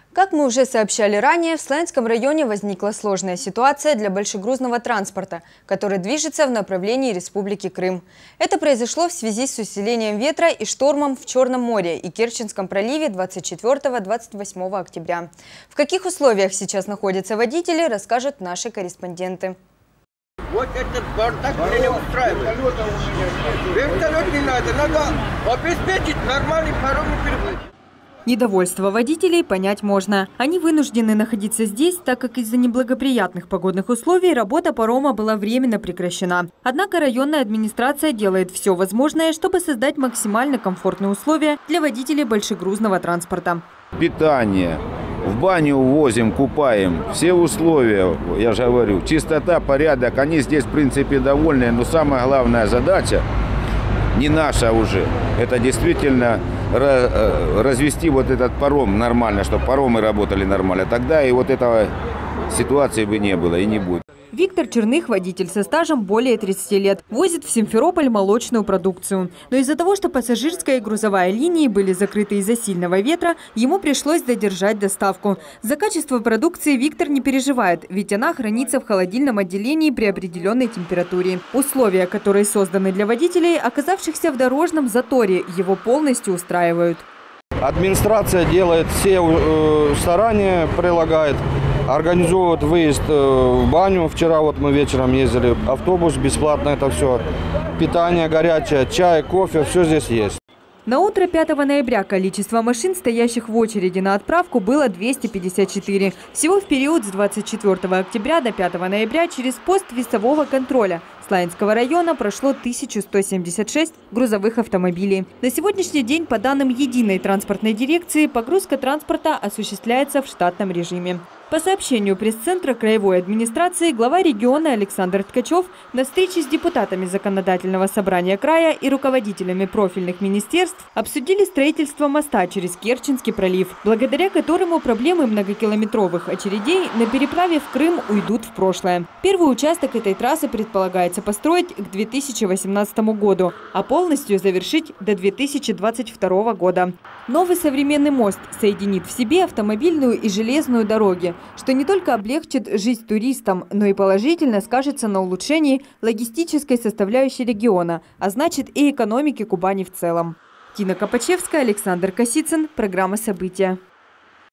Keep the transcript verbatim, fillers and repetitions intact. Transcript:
Как мы уже сообщали ранее, в Славянском районе возникла сложная ситуация для большегрузного транспорта, который движется в направлении Республики Крым. Это произошло в связи с усилением ветра и штормом в Черном море и Керченском проливе двадцать четвёртого — двадцать восьмого октября. В каких условиях сейчас находятся водители, расскажут наши корреспонденты. Вот этот бардак меня не устраивает. Вертолет не надо, надо обеспечить нормальный паромный перевозчик. Недовольство водителей понять можно. Они вынуждены находиться здесь, так как из-за неблагоприятных погодных условий работа парома была временно прекращена. Однако районная администрация делает все возможное, чтобы создать максимально комфортные условия для водителей большегрузного транспорта. Питание. В баню увозим, купаем. Все условия, я же говорю, чистота, порядок. Они здесь, в принципе, довольны. Но самая главная задача, не наша уже, это действительно развести вот этот паром нормально, чтобы паромы работали нормально. Тогда и вот этого ситуации бы не было и не будет. Виктор Черных, водитель со стажем более тридцати лет, возит в Симферополь молочную продукцию. Но из-за того, что пассажирская и грузовая линии были закрыты из-за сильного ветра, ему пришлось задержать доставку. За качество продукции Виктор не переживает, ведь она хранится в холодильном отделении при определенной температуре. Условия, которые созданы для водителей, оказавшихся в дорожном заторе, его полностью устраивают. Администрация делает все э, старания, прилагает. Организовывают выезд в баню. Вчера вот мы вечером ездили. Автобус бесплатно, это все. Питание горячее, чай, кофе, все здесь есть. На утро пятого ноября количество машин, стоящих в очереди на отправку, было двести пятьдесят четыре. Всего в период с двадцать четвёртого октября до пятого ноября через пост весового контроля Славянского района прошло тысяча сто семьдесят шесть грузовых автомобилей. На сегодняшний день, по данным Единой транспортной дирекции, погрузка транспорта осуществляется в штатном режиме. По сообщению пресс-центра краевой администрации, глава региона Александр Ткачев на встрече с депутатами Законодательного собрания края и руководителями профильных министерств обсудили строительство моста через Керченский пролив, благодаря которому проблемы многокилометровых очередей на переправе в Крым уйдут в прошлое. Первый участок этой трассы предполагается построить к две тысячи восемнадцатому году, а полностью завершить до две тысячи двадцать второго года. Новый современный мост соединит в себе автомобильную и железную дороги, что не только облегчит жизнь туристам, но и положительно скажется на улучшении логистической составляющей региона, а значит и экономики Кубани в целом. Тина Копачевская, Александр Косицын. Программа «События».